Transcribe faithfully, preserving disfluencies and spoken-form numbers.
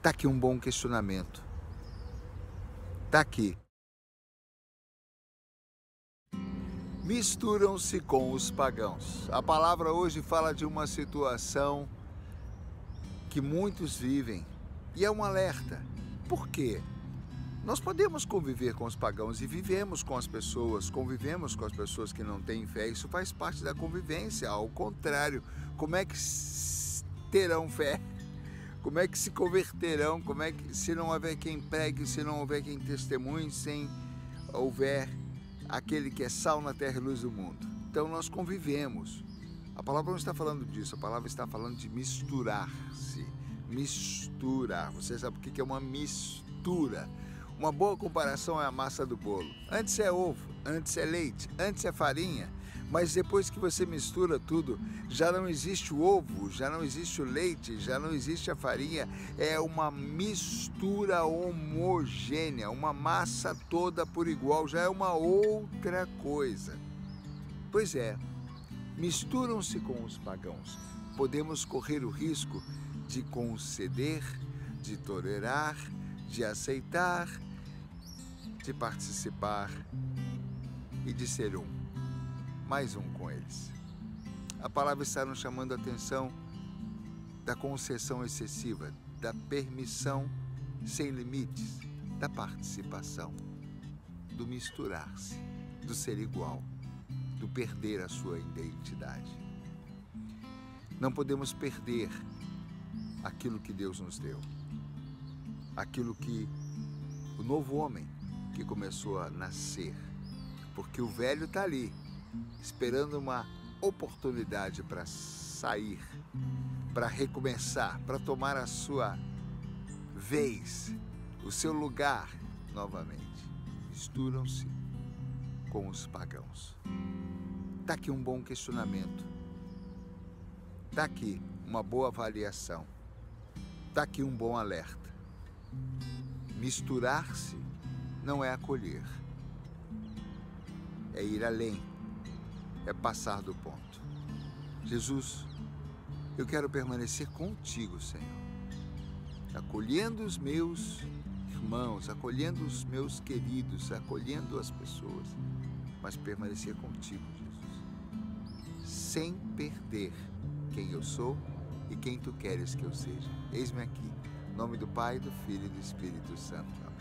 Tá aqui um bom questionamento. Tá aqui. Misturam-se com os pagãos. A palavra hoje fala de uma situação que muitos vivem e é um alerta. Por quê? Nós podemos conviver com os pagãos e vivemos com as pessoas, convivemos com as pessoas que não têm fé, isso faz parte da convivência. Ao contrário, como é que terão fé? Como é que se converterão? Como é que, se não houver quem pregue, se não houver quem testemunhe, sem houver aquele que é sal na terra e luz do mundo? Então nós convivemos. A palavra não está falando disso, a palavra está falando de misturar-se. Misturar. Você sabe o que é uma mistura? Uma boa comparação é a massa do bolo. Antes é ovo, antes é leite, antes é farinha, mas depois que você mistura tudo, já não existe o ovo, já não existe o leite, já não existe a farinha, é uma mistura homogênea, uma massa toda por igual, já é uma outra coisa. Pois é, misturam-se com os pagãos. Podemos correr o risco de conceder, de tolerar, de aceitar, de participar e de ser um, mais um com eles. A palavra está nos chamando a atenção da concessão excessiva, da permissão sem limites, da participação, do misturar-se, do ser igual, do perder a sua identidade. Não podemos perder aquilo que Deus nos deu, aquilo que o novo homem que começou a nascer, porque o velho está ali, esperando uma oportunidade para sair, para recomeçar, para tomar a sua vez, o seu lugar novamente. Misturam-se com os pagãos. Está aqui um bom questionamento. Está aqui uma boa avaliação. Está aqui um bom alerta. Misturar-se não é acolher, é ir além, é passar do ponto. Jesus, eu quero permanecer contigo, Senhor, acolhendo os meus irmãos, acolhendo os meus queridos, acolhendo as pessoas, mas permanecer contigo, Jesus, sem perder quem eu sou e quem tu queres que eu seja. Eis-me aqui. Em nome do Pai, do Filho e do Espírito Santo.